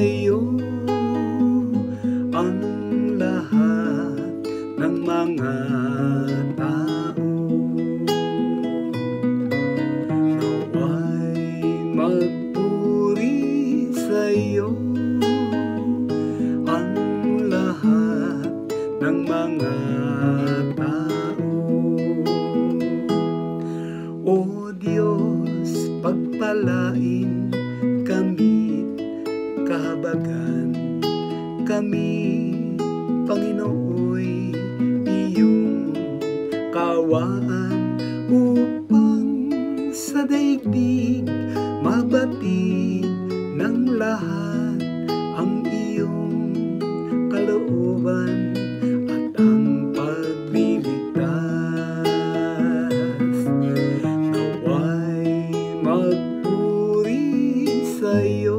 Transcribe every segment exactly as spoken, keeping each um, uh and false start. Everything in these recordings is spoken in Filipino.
sa'yo ang lahat ng mga tao. Nawa'y magpuri sa'yo ang lahat ng mga tao. O Diyos, pagpalain kami, kahabagan kami, Panginooy, iyong kawaan, upang sa daigdig mabatid ng lahat ang iyong kalooban at ang pagliligtas. Nawa'y magpuri sa'yo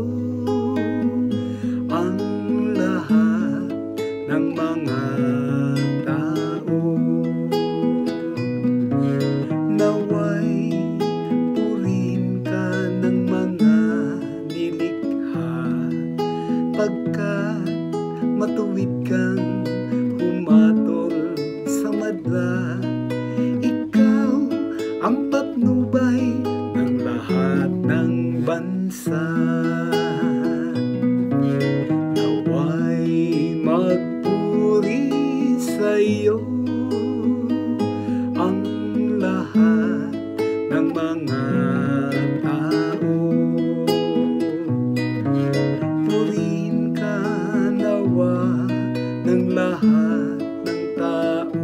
ang lahat ng mga tao. Nawa'y purihin ka ng mga nilikha, pagkat matuwid kang humatol sa madla. Ikaw ang patnubay ng lahat ng bansa. Nawa'y magpuri sa'yo ang lahat ng mga tao. Purihin ka nawa ng lahat ng tao.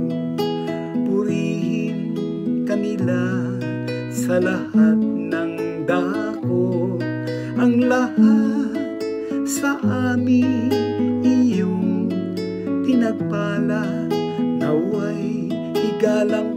Purihin kanila sa lahat ng dako. Ang lahat sa amin iyong pinagpala, nawa'y igalang